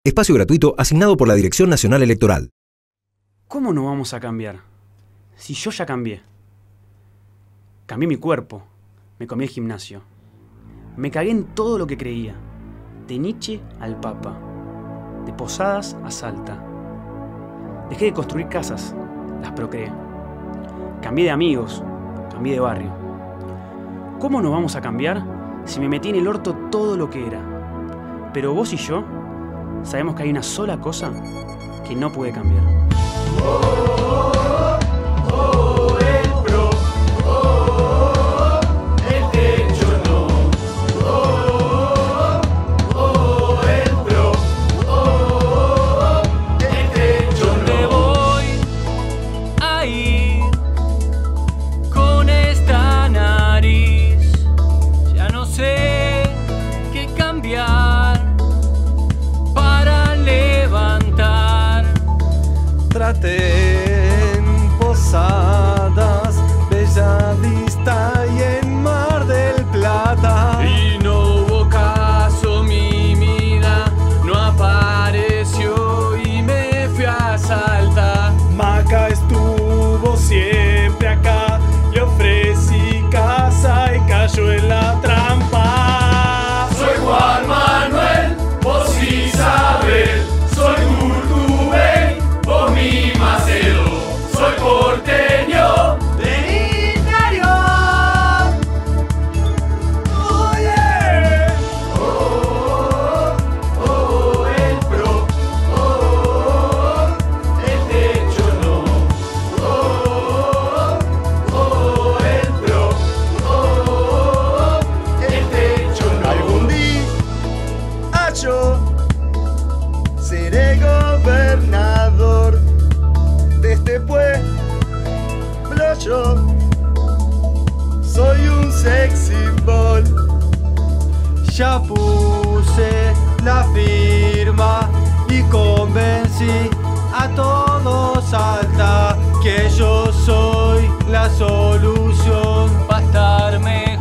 Espacio gratuito asignado por la Dirección Nacional Electoral. ¿Cómo no vamos a cambiar? Si yo ya cambié. Cambié mi cuerpo, me comí el gimnasio. Me cagué en todo lo que creía. De Nietzsche al Papa. De Posadas a Salta. Dejé de construir casas, las procreé. Cambié de amigos, cambié de barrio. ¿Cómo no vamos a cambiar si me metí en el orto todo lo que era? Pero vos y yo sabemos que hay una sola cosa que no puede cambiar. En Posadas, Bella Vista y en Mar del Plata. Y no hubo caso, mi vida no apareció y me fui a Salta. Maca estuvo siempre acá, le ofrecí casa y cayó en la trampa. Soy Juan Manuel, vos Isabel, soy Urtubey, vos mi Macedo, soy porteño del interior. Oh yeah. Oh, el pro, el techo no. El pro, el techo no. Algún día yo seré gobernador de este pueblo. Yo soy un sex symbol. Ya puse la firma y convencí a todos Salta que yo soy la solución. Pa' estarme